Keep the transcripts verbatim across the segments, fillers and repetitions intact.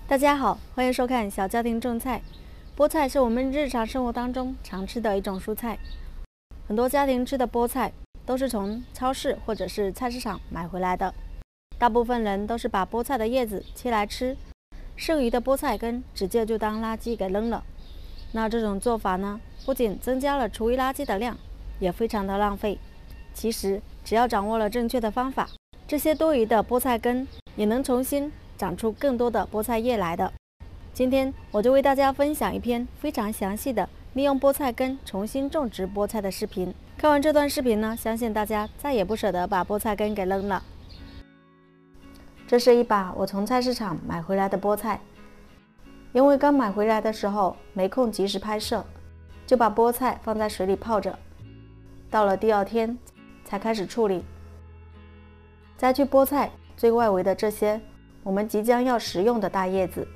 大家好，欢迎收看小家庭种菜。菠菜是我们日常生活当中常吃的一种蔬菜，很多家庭吃的菠菜都是从超市或者是菜市场买回来的。大部分人都是把菠菜的叶子切来吃，剩余的菠菜根直接就当垃圾给扔了。那这种做法呢，不仅增加了厨余垃圾的量，也非常的浪费。其实只要掌握了正确的方法，这些多余的菠菜根也能重新长出更多的菠菜叶来的。今天我就为大家分享一篇非常详细的利用菠菜根重新种植菠菜的视频。看完这段视频呢，相信大家再也不舍得把菠菜根给扔了。这是一把我从菜市场买回来的菠菜，因为刚买回来的时候没空及时拍摄，就把菠菜放在水里泡着，到了第二天才开始处理，摘去菠菜最外围的这些我们即将要食用的大叶子，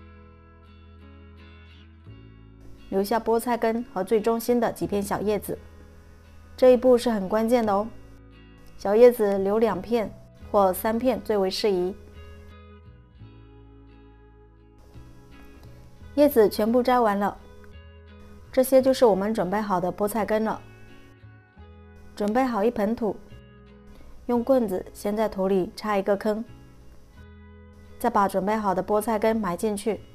留下菠菜根和最中心的几片小叶子。这一步是很关键的哦，小叶子留两片或三片最为适宜。叶子全部摘完了，这些就是我们准备好的菠菜根了。准备好一盆土，用棍子先在土里插一个坑，再把准备好的菠菜根埋进去。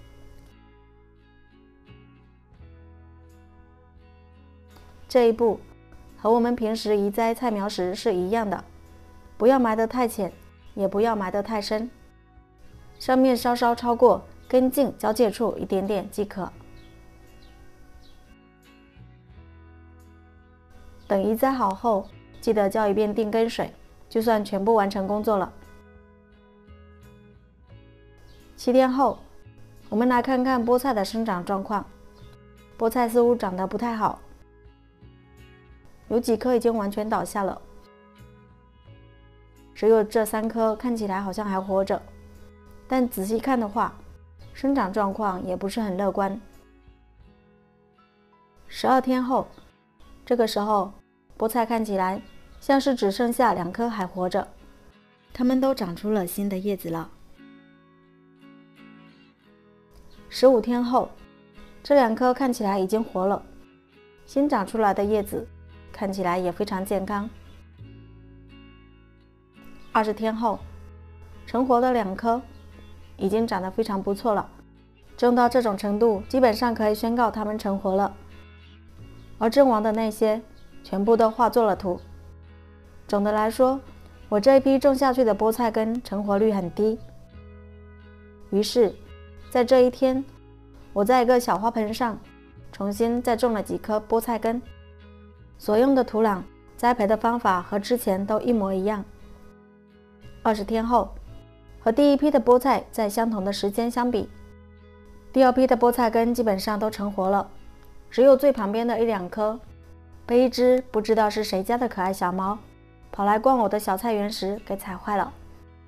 这一步和我们平时移栽菜苗时是一样的，不要埋得太浅，也不要埋得太深，上面稍稍超过根茎交界处一点点即可。等移栽好后，记得浇一遍定根水，就算全部完成工作了。七天后，我们来看看菠菜的生长状况。菠菜似乎长得不太好，有几棵已经完全倒下了，只有这三棵看起来好像还活着，但仔细看的话，生长状况也不是很乐观。十二天后，这个时候菠菜看起来像是只剩下两棵还活着，它们都长出了新的叶子了。十五天后，这两棵看起来已经活了，新长出来的叶子看起来也非常健康。二十天后，成活的两棵已经长得非常不错了，种到这种程度，基本上可以宣告它们成活了。而阵亡的那些全部都化作了土。总的来说，我这一批种下去的菠菜根成活率很低。于是在这一天，我在一个小花盆上重新再种了几颗菠菜根，所用的土壤、栽培的方法和之前都一模一样。二十天后，和第一批的菠菜在相同的时间相比，第二批的菠菜根基本上都成活了，只有最旁边的一两颗被一只不知道是谁家的可爱小猫跑来逛我的小菜园时给踩坏了。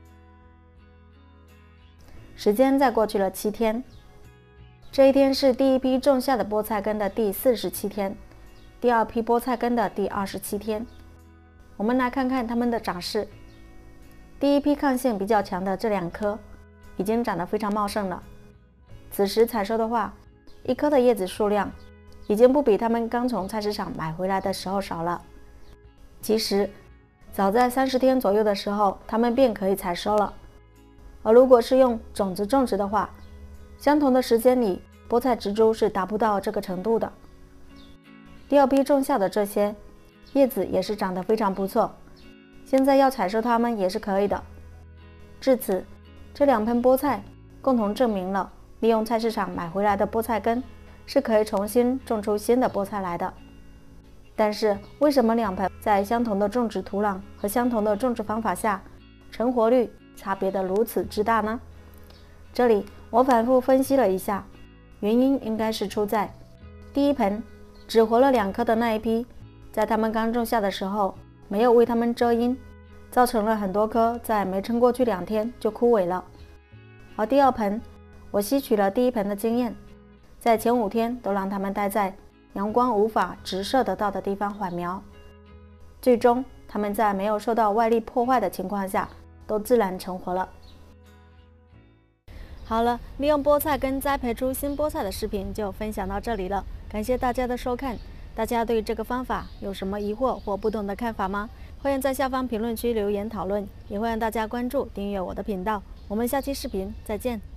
时间再过去了七天，这一天是第一批种下的菠菜根的第四十七天，第二批菠菜根的第二十七天。我们来看看它们的长势。第一批抗性比较强的这两棵已经长得非常茂盛了，此时采收的话，一棵的叶子数量已经不比它们刚从菜市场买回来的时候少了。其实早在三十天左右的时候，它们便可以采收了。而如果是用种子种植的话，相同的时间里，菠菜植株是达不到这个程度的。第二批种下的这些叶子也是长得非常不错，现在要采收它们也是可以的。至此，这两盆菠菜共同证明了利用菜市场买回来的菠菜根是可以重新种出新的菠菜来的。但是为什么两盆在相同的种植土壤和相同的种植方法下，成活率差别的如此之大呢？这里我反复分析了一下，原因应该是出在第一盆只活了两棵的那一批，在它们刚种下的时候没有为它们遮阴，造成了很多棵在没撑过去两天就枯萎了。而第二盆，我吸取了第一盆的经验，在前五天都让它们待在阳光无法直射得到的地方缓苗，最终它们在没有受到外力破坏的情况下都自然成活了。 好了，利用菠菜根栽培出新菠菜的视频就分享到这里了，感谢大家的收看。大家对这个方法有什么疑惑或不同的看法吗？欢迎在下方评论区留言讨论，也欢迎大家关注订阅我的频道。我们下期视频再见。